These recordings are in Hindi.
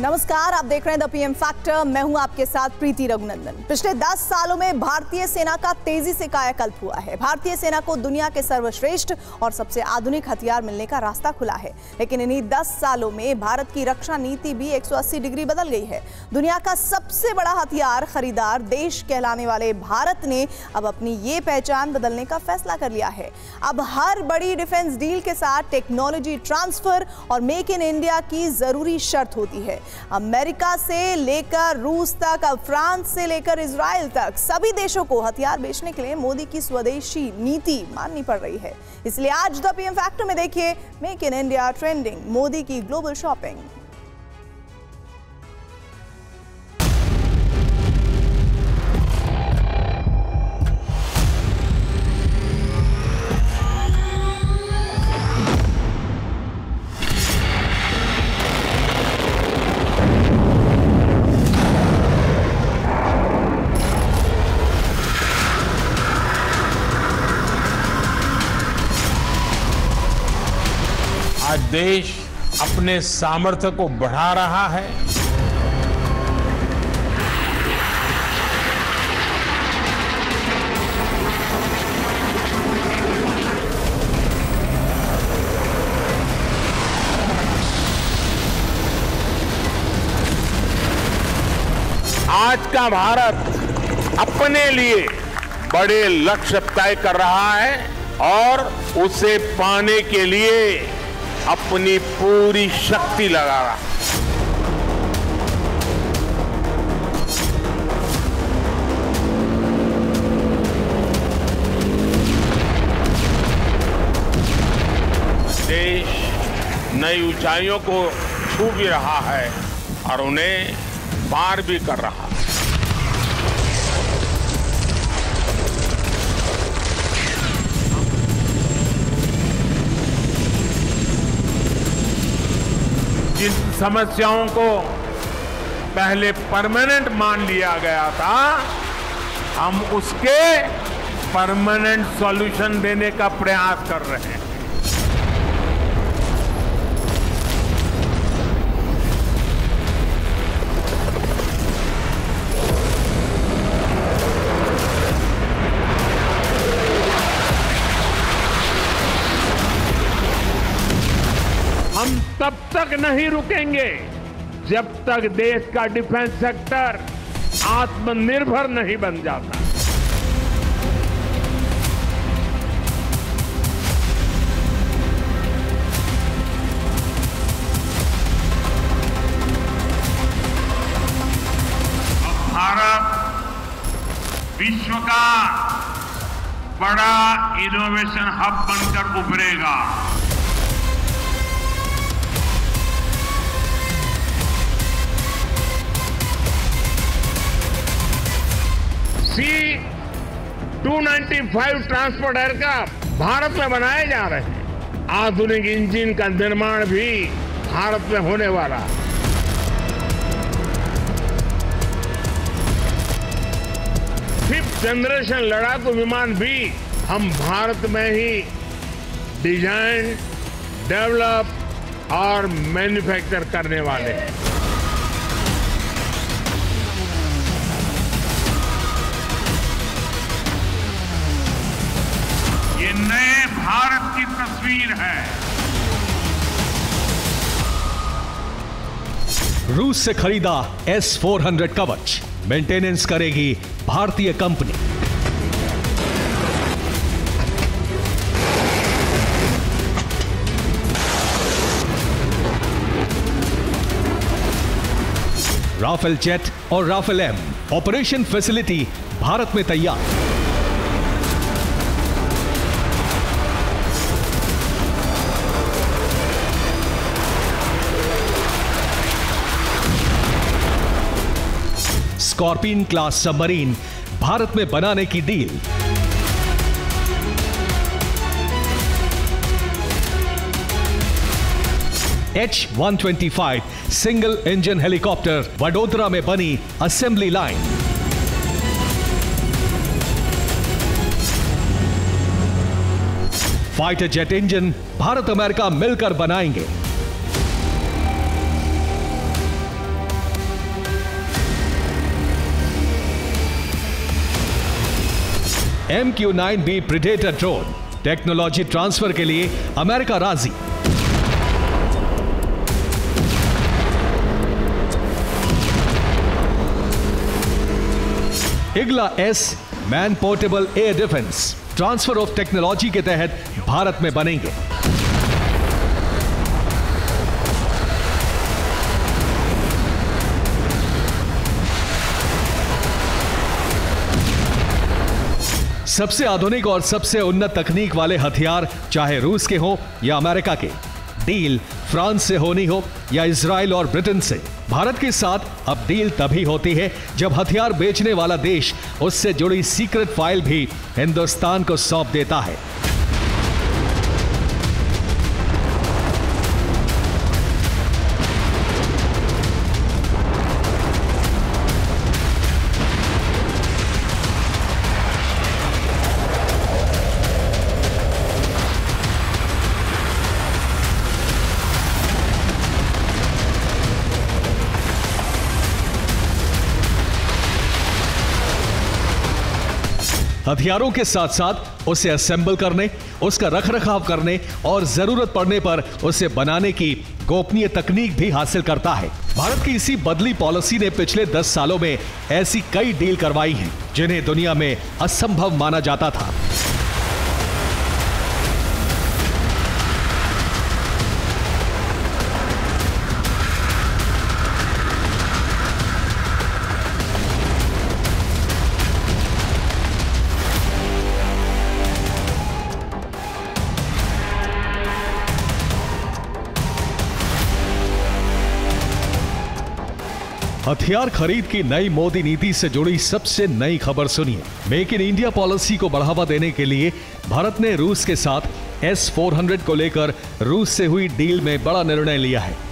नमस्कार, आप देख रहे हैं द पीएम फैक्टर। मैं हूं आपके साथ प्रीति रघुनंदन। पिछले 10 सालों में भारतीय सेना का तेजी से कायाकल्प हुआ है। भारतीय सेना को दुनिया के सर्वश्रेष्ठ और सबसे आधुनिक हथियार मिलने का रास्ता खुला है। लेकिन इन्हीं 10 सालों में भारत की रक्षा नीति भी 180 डिग्री बदल गई है। दुनिया का सबसे बड़ा हथियार खरीदार देश कहलाने वाले भारत ने अब अपनी ये पहचान बदलने का फैसला कर लिया है। अब हर बड़ी डिफेंस डील के साथ टेक्नोलॉजी ट्रांसफर और मेक इन इंडिया की जरूरी शर्त होती है। अमेरिका से लेकर रूस तक, अब फ्रांस से लेकर इजराइल तक सभी देशों को हथियार बेचने के लिए मोदी की स्वदेशी नीति माननी पड़ रही है। इसलिए आज द पीएम फैक्टर में देखिए make in India trending, Modi की ग्लोबल शॉपिंग। आज देश अपने सामर्थ्य को बढ़ा रहा है। आज का भारत अपने लिए बड़े लक्ष्य तय कर रहा है और उसे पाने के लिए अपनी पूरी शक्ति लगा रहा है। देश नई ऊंचाइयों को छू भी रहा है और उन्हें पार भी कर रहा है। जिन समस्याओं को पहले परमानेंट मान लिया गया था, हम उसके परमानेंट सॉल्यूशन देने का प्रयास कर रहे हैं। हम तब तक नहीं रुकेंगे जब तक देश का डिफेंस सेक्टर आत्मनिर्भर नहीं बन जाता। भारत विश्व का बड़ा इनोवेशन हब बनकर उभरेगा। C-295 ट्रांसपोर्ट एयरक्राफ्ट भारत में बनाए जा रहे हैं। आधुनिक इंजन का निर्माण भी भारत में होने वाला है। फिफ्थ जनरेशन लड़ाकू विमान भी हम भारत में ही डिजाइन, डेवलप और मैन्युफैक्चर करने वाले हैं। ये नए भारत की तस्वीर है। रूस से खरीदा S-400 कवच मेंटेनेंस करेगी भारतीय कंपनी। राफेल जेट और Rafale M operation facility Bharat में तैयार। स्कॉर्पियन क्लास सबमरीन भारत में बनाने की डील। H-125 single engine helicopter Vadodara में बनी assembly line. Fighter jet engine Bharat America मिलकर बनाएंगे। MQ-9B predator drone. Technology transfer के लिए अमेरिका राजी। Igla S man portable air defence transfer of technology के तहत भारत में बनेंगे। सबसे आधुनिक और सबसे उन्नत तकनीक वाले हथियार चाहे रूस के हों या अमेरिका के, डील फ्रांस से होनी हो या इजराइल और ब्रिटेन से, भारत के साथ अब डील तभी होती है जब हथियार बेचने वाला देश उससे जुड़ी सीक्रेट फाइल भी हिंदुस्तान को सौंप देता है। हथियारों के साथ साथ उसे असेंबल करने, उसका रखरखाव करने और जरूरत पड़ने पर उसे बनाने की गोपनीय तकनीक भी हासिल करता है। भारत की इसी बदली पॉलिसी ने पिछले 10 सालों में ऐसी कई डील करवाई हैं जिन्हें दुनिया में असंभव माना जाता था। हथियार खरीद की नई मोदी नीति से जुड़ी सबसे नई खबर सुनिए। मेक इन इंडिया पॉलिसी को बढ़ावा देने के लिए भारत ने रूस के साथ S-400 को लेकर रूस से हुई डील में बड़ा निर्णय लिया है।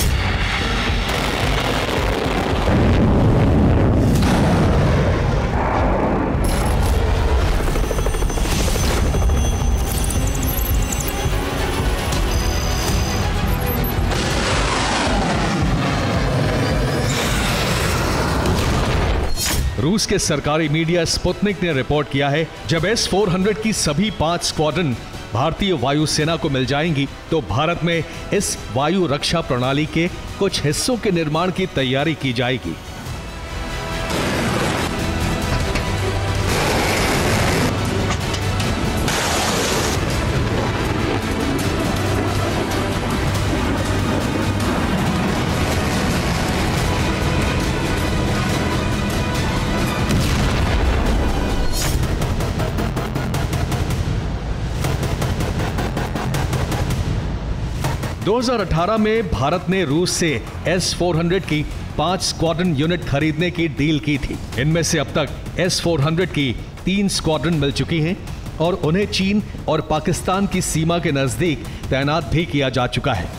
रूस के सरकारी मीडिया स्पुतनिक ने रिपोर्ट किया है, जब S-400 की सभी 5 स्क्वाड्रन भारतीय वायुसेना को मिल जाएंगी तो भारत में इस वायु रक्षा प्रणाली के कुछ हिस्सों के निर्माण की तैयारी की जाएगी। दो 2018 में भारत ने रूस से S-400 की 5 स्क्वाड्रन यूनिट खरीदने की डील की थी। इनमें से अब तक S-400 की 3 स्क्वाड्रन मिल चुकी हैं और उन्हें चीन और पाकिस्तान की सीमा के नजदीक तैनात भी किया जा चुका है।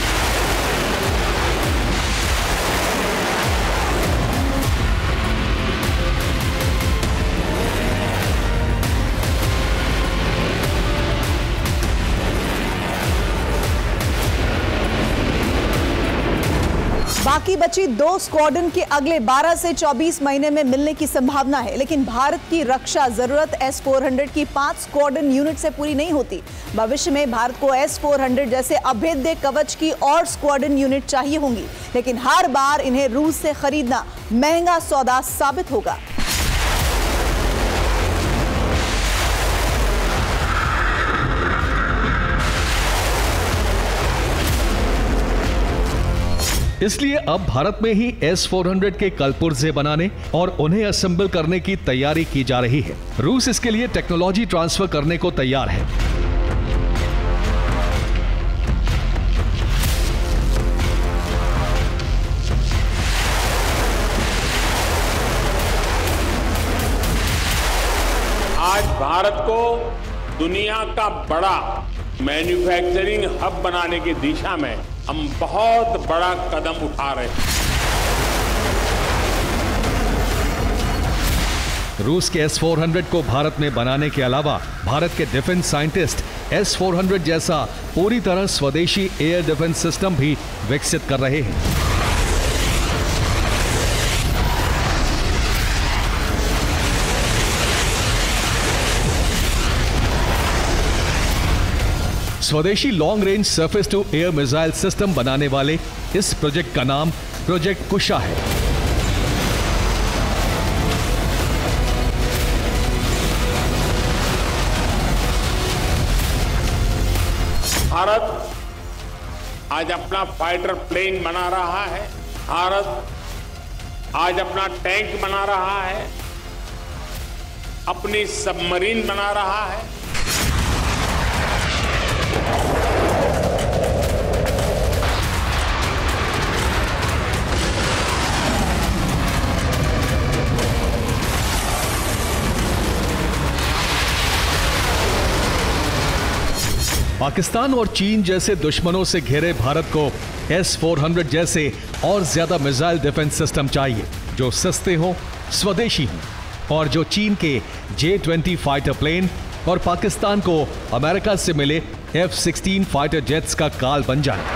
बाकी बची 2 स्क्वाड्रन के अगले 12 से 24 महीने में मिलने की संभावना है, लेकिन भारत की रक्षा जरूरत S-400 की 5 स्क्वाड्रन यूनिट से पूरी नहीं होती। भविष्य में भारत को S-400 जैसे अभेद्य कवच की और स्क्वाड्रन यूनिट चाहिए होंगी, लेकिन हर बार इन्हें रूस से खरीदना महंगा सौदा साबित होगा। इसलिए अब भारत में ही S-400 के कलपुर्जे बनाने और उन्हें असेंबल करने की तैयारी की जा रही है। रूस इसके लिए टेक्नोलॉजी ट्रांसफर करने को तैयार है। आज भारत को दुनिया का बड़ा मैन्युफैक्चरिंग हब बनाने की दिशा में हम बहुत बड़ा कदम उठा रहे हैं। रूस के S-400 को भारत में बनाने के अलावा भारत के डिफेंस साइंटिस्ट S-400 जैसा पूरी तरह स्वदेशी एयर डिफेंस सिस्टम भी विकसित कर रहे हैं। स्वदेशी long range surface to air missile system बनाने वाले इस प्रोजेक्ट का नाम प्रोजेक्ट कुशा है। भारत आज अपना फाइटर प्लेन बना रहा है, भारत आज अपना टैंक बना रहा है, अपनी सबमरीन बना रहा है। पाकिस्तान और चीन जैसे दुश्मनों से घिरे भारत को S-400 जैसे और ज्यादा मिसाइल डिफेंस सिस्टम चाहिए जो सस्ते हों, स्वदेशी हों और जो चीन के J-20 फाइटर प्लेन और पाकिस्तान को अमेरिका से मिले F-16 फाइटर जेट्स का काल बन जाए।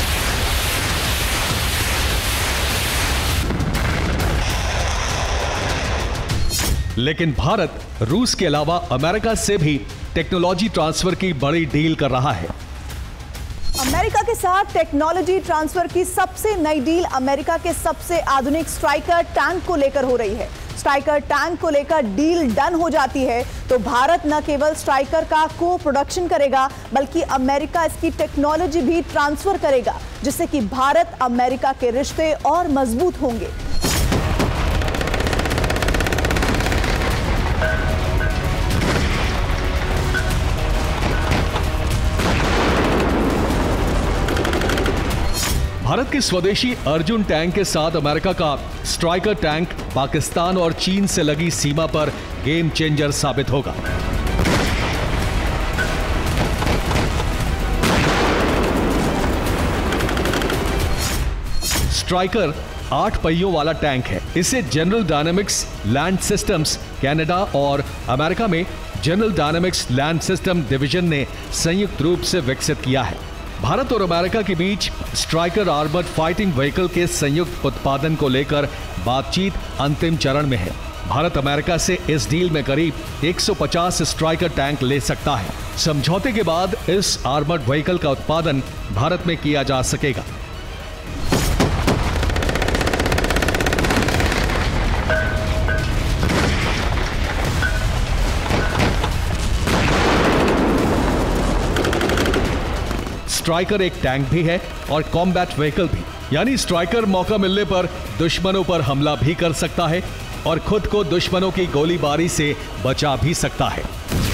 लेकिन भारत रूस के अलावा अमेरिका से भी टेक्नोलॉजी ट्रांसफर की बड़ी डील कर रहा है। अमेरिका के साथ टेक्नोलॉजी ट्रांसफर की सबसे नई डील अमेरिका के सबसे आधुनिक स्ट्राइकर टैंक को लेकर हो रही है। स्ट्राइकर टैंक को लेकर डील डन हो जाती है तो भारत न केवल स्ट्राइकर का को प्रोडक्शन करेगा बल्कि अमेरिका इसकी टेक्नोलॉजी भी ट्रांसफर करेगा, जिससे कि भारत अमेरिका के रिश्ते और मजबूत होंगे। भारत के स्वदेशी अर्जुन टैंक के साथ अमेरिका का स्ट्राइकर टैंक पाकिस्तान और चीन से लगी सीमा पर गेम चेंजर साबित होगा। स्ट्राइकर 8 पहियों वाला टैंक है। इसे General Dynamics Land Systems Canada और अमेरिका में General Dynamics Land System division ने संयुक्त रूप से विकसित किया है। भारत और अमेरिका के बीच स्ट्राइकर आर्मर्ड फाइटिंग व्हीकल के संयुक्त उत्पादन को लेकर बातचीत अंतिम चरण में है। भारत अमेरिका से इस डील में करीब 150 स्ट्राइकर टैंक ले सकता है। समझौते के बाद इस आर्मर्ड व्हीकल का उत्पादन भारत में किया जा सकेगा। स्ट्राइकर एक टैंक भी है और कॉम्बैट व्हीकल भी, यानी स्ट्राइकर मौका मिलने पर दुश्मनों पर हमला भी कर सकता है और खुद को दुश्मनों की गोलीबारी से बचा भी सकता है।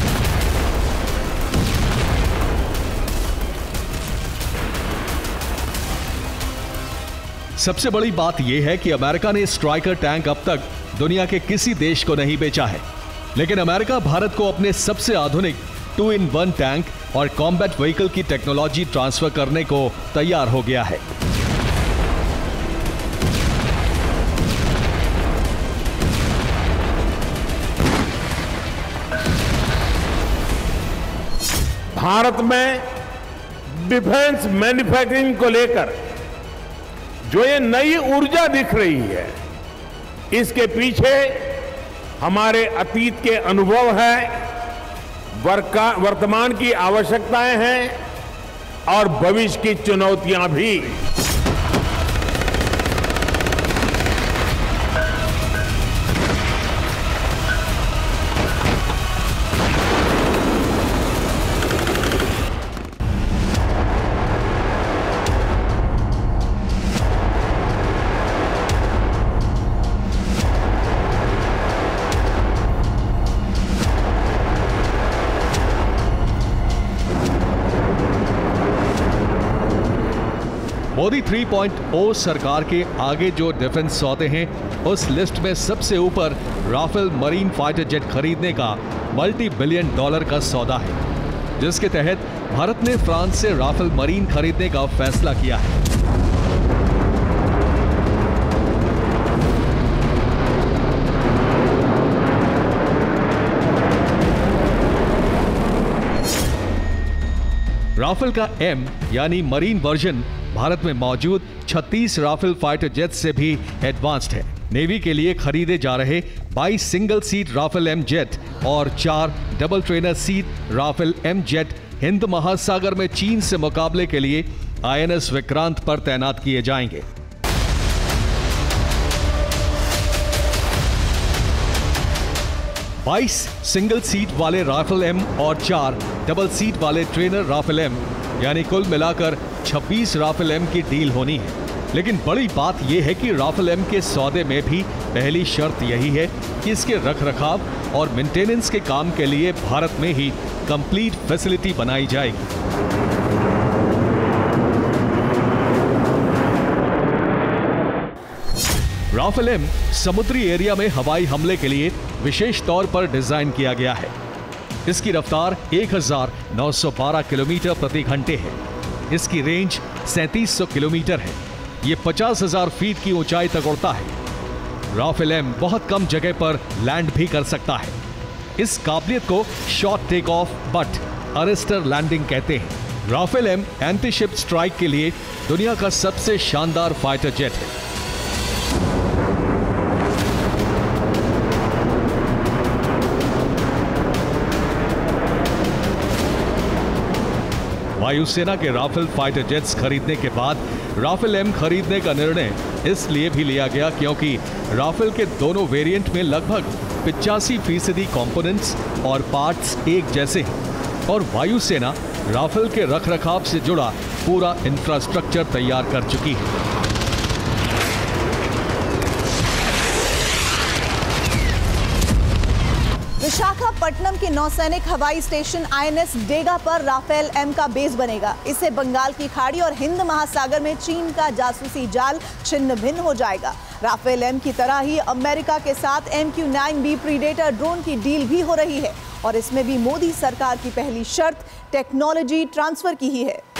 सबसे बड़ी बात यह है कि अमेरिका ने स्ट्राइकर टैंक अब तक दुनिया के किसी देश को नहीं बेचा है, लेकिन अमेरिका भारत को अपने सबसे आधुनिक 2-in-1 टैंक और कॉम्बैट व्हीकल की टेक्नोलॉजी ट्रांसफर करने को तैयार हो गया है। भारत में डिफेंस मैन्युफैक्चरिंग को लेकर जो ये नई ऊर्जा दिख रही है, इसके पीछे हमारे अतीत के अनुभव है, वर्तमान की आवश्यकताएं हैं और भविष्य की चुनौतियां भी। मोदी 3.0 सरकार के आगे जो डिफेंस सौदे हैं उस लिस्ट में सबसे ऊपर राफेल मरीन फाइटर जेट खरीदने का $multi-billion का सौदा है, जिसके तहत भारत ने फ्रांस से राफेल मरीन खरीदने का फैसला किया है। राफेल का M यानी मरीन वर्जन भारत में मौजूद 36 राफेल फाइटर जेट से भी एडवांस्ड है। नेवी के लिए खरीदे जा रहे 22 single seat Rafale M jet और 4 double trainer seat Rafale M jet Hind महासागर में चीन से मुकाबले के लिए INS विक्रांत पर तैनात किए जाएंगे। बाईस सिंगल सीट वाले राफेल M और 4 डबल सीट वाले ट्रेनर राफेल M, यानी कुल मिलाकर 26 राफेल M की डील होनी है। लेकिन बड़ी बात यह है कि राफेल M के सौदे में भी पहली शर्त यही है कि इसके रखरखाव और मेंटेनेंस के काम के लिए भारत में ही कंप्लीट फैसिलिटी बनाई जाएगी। राफेल M समुद्री एरिया में हवाई हमले के लिए विशेष तौर पर डिजाइन किया गया है। इसकी रफ्तार 1912 किलोमीटर प्रति घंटे है। इसकी रेंज 3700 किलोमीटर है। ये 50,000 फीट की ऊंचाई तक उड़ता है। राफेल M बहुत कम जगह पर लैंड भी कर सकता है। इस काबिलियत को short take off but arrester landing कहते हैं। Rafale M anti ship strike के लिए दुनिया का सबसे शानदार फाइटर जेट है। वायुसेना के राफेल फाइटर जेट्स खरीदने के बाद राफेल M खरीदने का निर्णय इसलिए भी लिया गया क्योंकि राफेल के दोनों वेरिएंट में लगभग 85% कंपोनेंट्स और पार्ट्स एक जैसे हैं और वायुसेना राफेल के रखरखाव से जुड़ा पूरा इंफ्रास्ट्रक्चर तैयार कर चुकी है। विशाखापट्टनम के नौसैनिक हवाई स्टेशन INS डेगा पर राफेल M का बेस बनेगा। इससे बंगाल की खाड़ी और हिंद महासागर में चीन का जासूसी जाल छिन्न भिन्न हो जाएगा। राफेल M की तरह ही अमेरिका के साथ MQ-9B प्रीडेटर ड्रोन की डील भी हो रही है और इसमें भी मोदी सरकार की पहली शर्त टेक्नोलॉजी ट्रांसफर की ही है।